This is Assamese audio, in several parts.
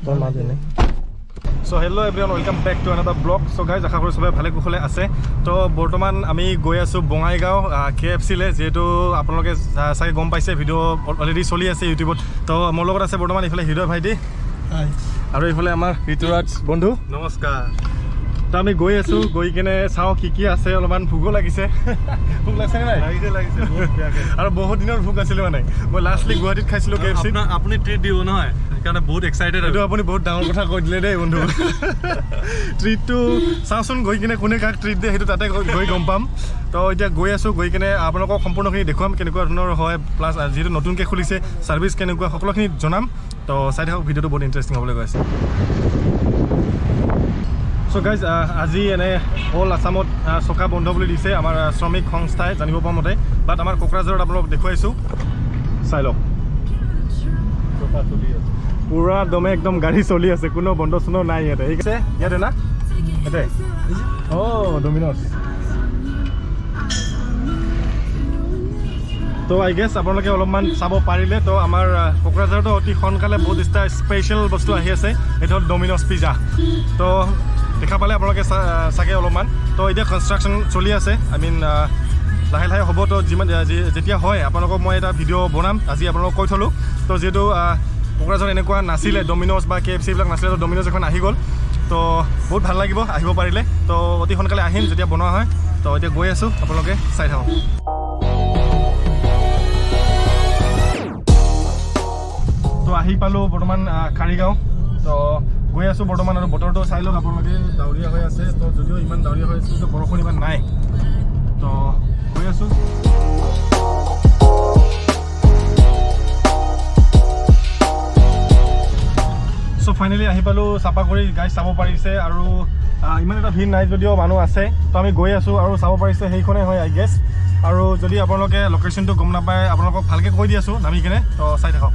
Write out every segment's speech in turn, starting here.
So hello everyone, welcome back to another vlog. So guys, আশা কৰো সবাই ভালে কুশলে আছে। তো বৰ্তমান আমি গৈ আছো বঙাইগাঁও KFC লে, যেটো আপোনালোকে চাগে গম পাইছে, ভিডিও অলৰেডি চলি আছে ইউটিউবত। তো মোৰ লগত আছে বৰ্তমান ইফালে হৃদয় ভাইটি, হাই, আৰু ইফালে আমাৰ ঋতুৰাজ বন্ধু, নমস্কাৰ। তো আমি গৈ আছো, গৈ কিনে চাও কি আছে, অলপমান ভোক লাগিছে। ভোক লাগছে নাই? লাগিছে বহুত বেয়াকে, আৰু বহুত দিনৰ ভোক আছিল মানে। মই লাষ্টলি গুৱাহাটীত খাইছিলো KFC। আপুনি ট্ৰিট দিব নহয়, সেইকাৰণে বহুত এক্সাইটেড। এইটো আপুনি বহুত ডাঙৰ কথা কৈ দিলে দেই বন্ধু। ট্ৰিটটো চাওঁচোন, গৈ কিনে কোনে কাক ট্ৰিট দিয়ে সেইটো তাতে গৈ গম পাম। তো এতিয়া গৈ আছো, গৈ কিনে আপোনালোকক সম্পূৰ্ণখিনি দেখুৱাম কেনেকুৱা ধৰণৰ হয়, প্লাছ যিহেতু নতুনকৈ খুলিছে ছাৰ্ভিচ কেনেকুৱা সকলোখিনি জনাম। তো চাই থাকক, ভিডিঅ'টো বহুত ইণ্টাৰেষ্টিং হ'বলৈ গৈ আছে। So guys, আজি এনে অল আসামত চকা বন্ধ বুলি দিছে আমাৰ শ্ৰমিক সংস্থাই, জানিব পৰা মতে। বাট আমাৰ কোকৰাঝাৰত আপোনালোক দেখুৱাইছো, চাই লওক। পুৰা দমে একদম গাড়ী চলি আছে, কোনো বন্ধ চন্ধ নাই ইয়াতে। ঠিক আছে, ইয়াতে না ইয়াতে ডমিন'জ। তো আই গেছ আপোনালোকে অলপমান চাব পাৰিলে। তো আমাৰ কোকৰাঝাৰতো অতি সোনকালে বহুত এটা স্পেচিয়েল বস্তু আহি আছে, এইটো হ'ল ডমিন'জ পিজ্জা। তো দেখা পালে আপোনালোকে চাগে অলপমান। তো এতিয়া কনষ্ট্ৰাকশ্যন চলি আছে, আই মিন লাহে লাহে হ'ব। তো যিমান যেতিয়া হয় আপোনালোকক মই এটা ভিডিঅ' বনাম, আজি আপোনালোকক কৈ থ'লোঁ। তো যিহেতু কোকৰাঝাৰত এনেকুৱা নাছিলে, ডমিন'জ বা KFC এইবিলাক নাছিলে, তো ডমিন'জ এখন আহি গ'ল। তো বহুত ভাল লাগিব আহিব পাৰিলে। তো অতি সোনকালে আহিম যেতিয়া বনোৱা হয়। তো এতিয়া গৈ আছোঁ, আপোনালোকে চাই থাকক। তো আহি পালোঁ বৰ্তমান কাৰিগাঁও। তো গৈ আছোঁ বৰ্তমান, আৰু বতৰটো চাই লওক আপোনালোকে, ডাৱৰীয়া হৈ আছে। তো যদিও ইমান ডাৱৰীয়া হৈ আছে, বৰষুণ ইমান নাই। তো গৈ আছোঁ। চ' ফাইনেলি আহি পালোঁ চাপাগুৰি। গাইজ চাব পাৰিছে, আৰু ইমান এটা ভিৰ নাই যদিও মানুহ আছে। তো আমি গৈ আছোঁ, আৰু চাব পাৰিছে সেইখনেই হয় আই গেছ। আৰু যদি আপোনালোকে লোকেশ্যনটো গম নাপায়, আপোনালোকক ভালকৈ কৈ দি আছোঁ নামি কিনে। তো চাই থাকক।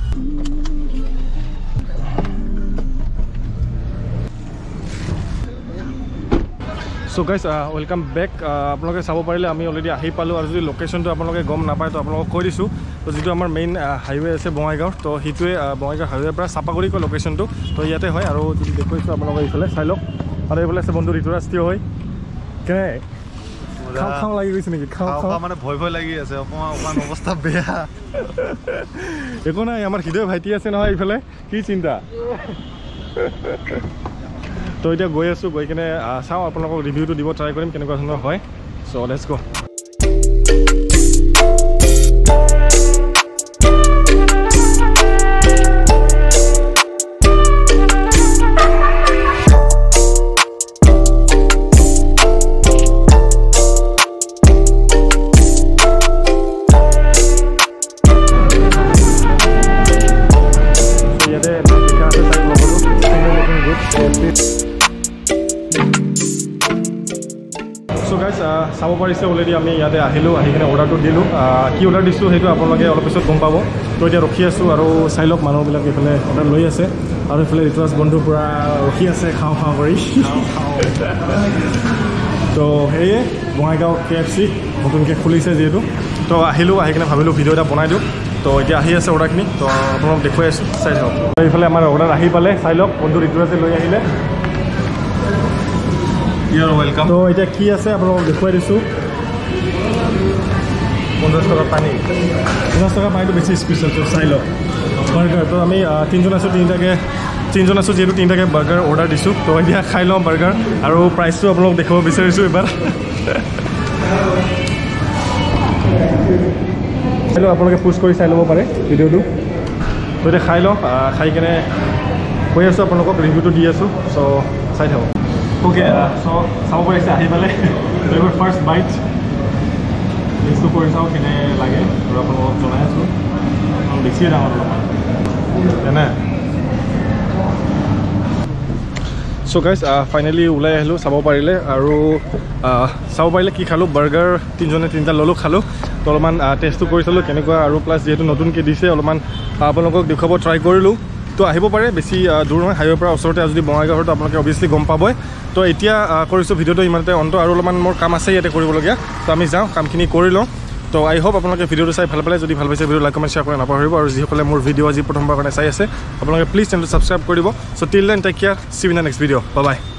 So' guys welcome back. আপোনালোকে চাব পাৰিলে আমি অলৰেডি আহি পালোঁ, আৰু যদি লোকেশ্যনটো আপোনালোকে গম নাপায় তো আপোনালোকক কৈ দিছোঁ। তো যিটো আমাৰ মেইন হাইৱে আছে বঙাইগাঁৱৰ, তো সেইটোৱে বঙাইগাঁও হাইৱেৰ পৰা চাপাগুৰি কয় লোকেশ্যনটো। তো ইয়াতে হয়, আৰু যদি দেখুৱাইছোঁ আপোনালোকে এইফালে চাই লওক। আৰু এইফালে আছে বন্ধু ঋতুৰাজ থিয় হৈ। কেনে খাওঁ লাগি গৈছে নেকি? খাওঁ মানে ভয় লাগি আছে, অকণমান অৱস্থা বেয়া। একো নাই, আমাৰ হৃদয় ভাইটি আছে নহয় এইফালে, কি চিন্তা। তো এতিয়া গৈ আছোঁ, গৈ কিনে চাওঁ আপোনালোকক ৰিভিউটো দিব ট্ৰাই কৰিম কেনেকুৱা ধৰণৰ হয়। চ' লেটছ গ'। চাব পাৰিছে অলৰেডি আমি ইয়াতে আহিলোঁ, আহি কিনে অৰ্ডাৰটো দিলোঁ। কি অৰ্ডাৰ দিছোঁ সেইটো আপোনালোকে অলপ পিছত গম পাব। তো এতিয়া ৰখি আছোঁ, আৰু চাই লওক মানুহবিলাক এইফালে অৰ্ডাৰ লৈ আছে, আৰু এইফালে ঋতুৰাজ বন্ধু পূৰা ৰখি আছে খাওঁ কৰি। তো সেয়ে বঙাইগাঁও KFC নতুনকৈ খুলিছে যিহেতু। তো আহিলোঁ, আহি কিনে ভাবিলোঁ ভিডিঅ' এটা বনাই দিওঁ। তো এতিয়া আহি আছে অৰ্ডাৰখিনি, তো আপোনালোক দেখুৱাই আছোঁ, চাই থাকক। এইফালে আমাৰ অৰ্ডাৰ আহি পালে, চাই লওক বন্ধু ঋতুৰাজে লৈ আহিলে। ৱেলকাম। তো এতিয়া কি আছে আপোনালোকক দেখুৱাই দিছোঁ। 50 টকা পানী, 50 টকা পানীটো বেছি স্পেচিয়েল। তো চাই লওক বাৰ্গাৰ। তো আমি তিনিজন আছোঁ যিহেতু তিনিটাকৈ বাৰ্গাৰ অৰ্ডাৰ দিছোঁ। তো এতিয়া খাই লওঁ বাৰ্গাৰ, আৰু প্ৰাইচটো আপোনালোকক দেখুৱাব বিচাৰিছোঁ এইবাৰ। চাই লওক, আপোনালোকে পুষ্ট কৰি চাই ল'ব পাৰে ভিডিঅ'টো। তো এতিয়া খাই লওঁ, খাই কেনে কৈ আছোঁ আপোনালোকক, ৰিভিউটো দি আছোঁ। চ' চাই থাকক। অ'কে, চ' চাব পাৰিছে আহি পালে এইবাৰ ফাৰ্ষ্ট বাইট টেষ্টটো কৰি চাওঁ কেনে লাগে, আৰু আপোনালোকক জনাই আছোঁ। বেছিয়ে ডাঙৰ অলপমান তেনে। চ' গাইজ ফাইনেলি ওলাই আহিলোঁ, চাব পাৰিলে। আৰু চাব পাৰিলে কি খালোঁ, বাৰ্গাৰ তিনিজনে তিনিটা ল'লোঁ, খালোঁ। তো অলপমান টেষ্টটো কৰি চালোঁ কেনেকুৱা, আৰু প্লাছ যিহেতু নতুনকৈ দিছে অলপমান আপোনালোকক দেখুৱাব ট্ৰাই কৰিলোঁ। তো আহিব পাৰে, বেছি দূৰ নহয়, হাইৱেৰ পৰা ওচৰতে। যদি বঙাইগাঁৱত আপোনালোকে অভিয়াছলি গম পাবই। তো এতিয়া কৰিছোঁ ভিডিঅ'টো ইমানতে অন্ত, আৰু অলপমান মোৰ কাম আছে ইয়াতে কৰিবলগীয়া। তো আমি যাওঁ, কামখিনি কৰি লওঁ। তো আই হোপ আপোনালোকে ভিডিঅ'টো চাই ভাল পালে যদি ভাল পাইছে ভিডিঅ' লাইক কমেণ্ট শ্বেয়াৰ কৰি নাপাহৰিব আৰু যিসকলে মোৰ ভিডিঅ' আজি প্ৰথমবাৰ কাৰণে চাই আছে আপোনালোকে প্লিজ চেনেলটো ছাবস্ক্ৰাইব কৰি দিব so' till then take care see you in the next video' bye by